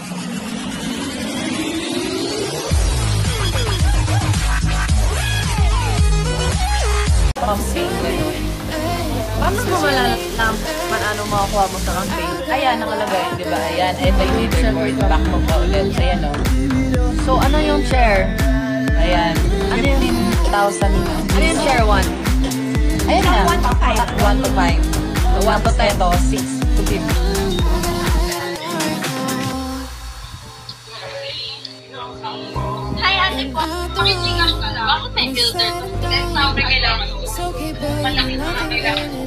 Campaign gano'n. Paano mo malalaman ano makakuha mo sa campaign? Ayan, nakalagay, di ba? Ayan, ito yung reward. Back mo pa ulit. Ayan, o. So, ano yung share? Ayan. Ano yung 1,000? Ano yung share 1? Ayan na. 1 to 5. 1 to 5. So, 1 to 10 to 6 to 50. Hi, ate po. Makikingas ka lang. Bakit may filter to? Kasi sabi kailangan ko. Malaki na kailangan ko.